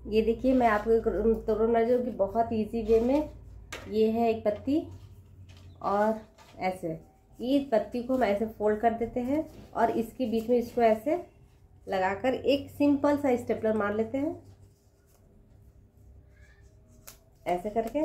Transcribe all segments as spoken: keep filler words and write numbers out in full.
ये देखिए मैं आपको एक तोरण जो कि बहुत इजी वे में, ये है एक पत्ती और ऐसे ये पत्ती को हम ऐसे फोल्ड कर देते हैं और इसके बीच में इसको ऐसे लगाकर एक सिंपल सा स्टेपलर मार लेते हैं ऐसे करके,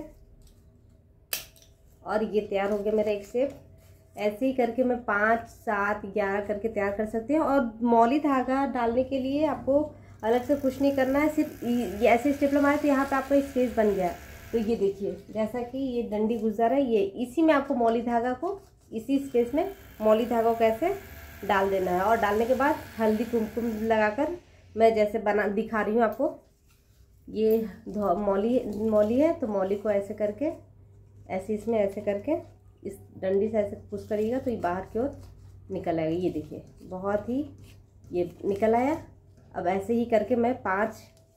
और ये तैयार हो गया मेरा एक शेप। ऐसे ही करके मैं पाँच सात ग्यारह करके तैयार कर सकती हूँ। और मौली धागा डालने के लिए आपको अलग से कुछ नहीं करना है, सिर्फ ये ऐसे स्टेपलर मारे तो यहाँ पे आपका स्पेस बन गया। तो ये देखिए जैसा कि ये डंडी गुजर है, ये इसी में आपको मौली धागा को, इसी स्पेस में मौली धागा को ऐसे डाल देना है। और डालने के बाद हल्दी कुमकुम लगाकर मैं जैसे बना दिखा रही हूँ आपको, ये मौली मौली है तो मौली को ऐसे करके ऐसे इसमें ऐसे करके इस डंडी से ऐसे पुश करिएगा तो ये बाहर की ओर निकल आएगा। ये देखिए बहुत ही ये निकल आया। अब ऐसे ही करके मैं पाँच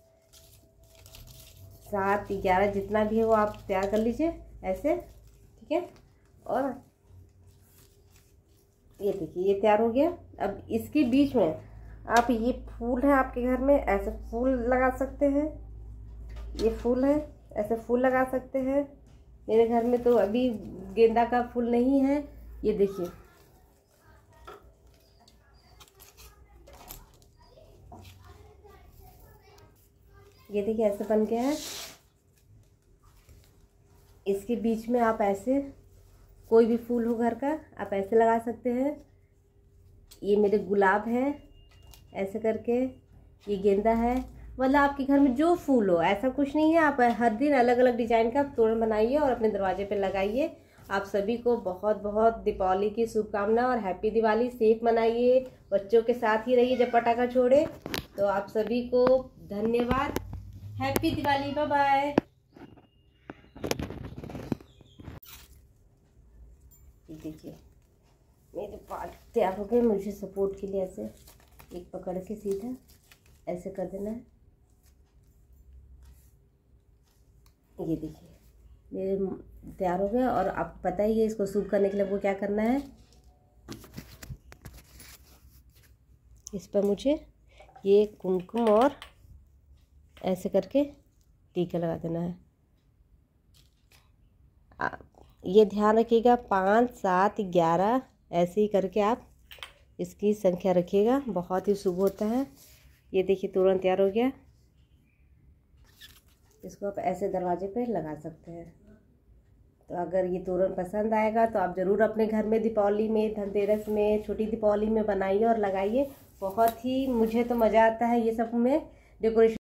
सात ग्यारह जितना भी है वो आप तैयार कर लीजिए ऐसे, ठीक है। और ये देखिए ये तैयार हो गया। अब इसके बीच में आप, ये फूल है आपके घर में, ऐसे फूल लगा सकते हैं। ये फूल है, ऐसे फूल लगा सकते हैं। मेरे घर में तो अभी गेंदा का फूल नहीं है। ये देखिए ये देखिए ऐसे बन गया है। इसके बीच में आप ऐसे कोई भी फूल हो घर का आप ऐसे लगा सकते हैं। ये मेरे गुलाब है ऐसे करके, ये गेंदा है, मतलब आपके घर में जो फूल हो, ऐसा कुछ नहीं है। आप हर दिन अलग अलग डिजाइन का तोरण बनाइए और अपने दरवाजे पे लगाइए। आप सभी को बहुत बहुत दीपावली की शुभकामना और हैप्पी दिवाली। सेफ मनाइए, बच्चों के साथ ही रहिए जब पटाखा छोड़े। तो आप सभी को धन्यवाद, हैप्पी दिवाली, बाय बाय। देखिए मेरे बाल तैयार हो गए। मुझे सपोर्ट के लिए ऐसे एक पकड़ के सीधा ऐसे कर देना है। ये देखिए मेरे तैयार हो गया। और आपको पता ही है इसको सूख करने के लिए आपको क्या करना है। इस पर मुझे ये कुमकुम और ऐसे करके टीका लगा देना है। आ, ये ध्यान रखिएगा पाँच सात ग्यारह ऐसे ही करके आप इसकी संख्या रखिएगा, बहुत ही शुभ होता है। ये देखिए तुरंत तैयार हो गया। इसको आप ऐसे दरवाजे पे लगा सकते हैं। तो अगर ये तोरण पसंद आएगा तो आप ज़रूर अपने घर में दीपावली में, धनतेरस में, छोटी दीपावली में बनाइए और लगाइए। बहुत ही मुझे तो मज़ा आता है ये सब में डेकोरेशन